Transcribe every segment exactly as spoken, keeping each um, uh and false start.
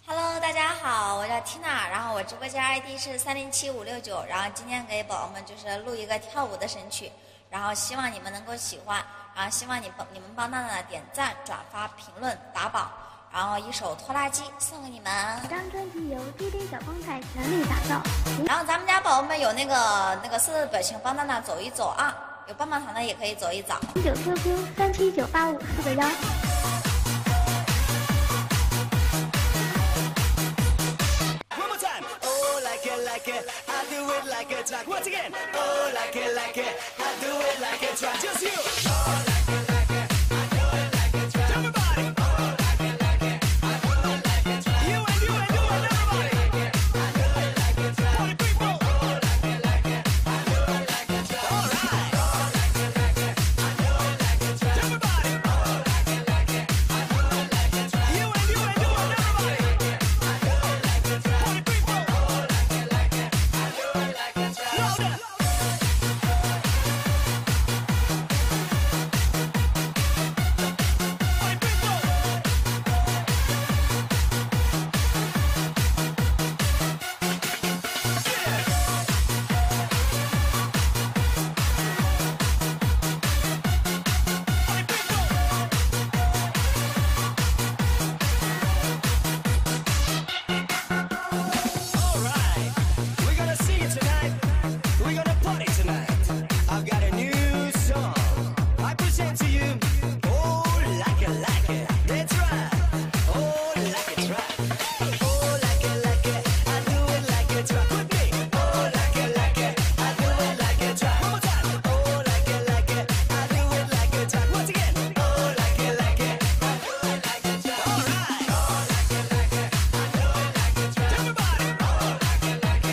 Hello， 大家好，我叫 Tina， 然后我直播间 I D 是三零七五六九，然后今天给宝宝们就是录一个跳舞的神曲，然后希望你们能够喜欢，然后希望你帮你们帮娜娜点赞、转发、评论、打榜，然后一首拖拉机送给你们。 本张专辑由 D J 小方太全力打造， 然后咱们家宝宝们有那个那个色色表情帮娜娜走一走啊，有棒棒糖的也可以走一走。 九 Q Q 三七九八五四个幺。 Once again, oh like it, like it, I do it like a track. Just you. Oh like it, like it, I do it like a track. Everybody. Oh like it, like it, I do it like a track. You and you and you and everybody. I do it like a track. Party people. Oh like it, like it, I do it like a track. All right. Oh like it, like it, I do it like a track. Everybody. Oh like it, like it, I do it like a track. You and you and you and everybody. I do it like a track. Party people. Oh like it, like it, I do it like a track. Louder.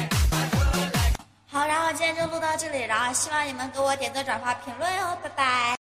好，然后今天就录到这里，然后希望你们给我点赞、转发、评论哦，拜拜。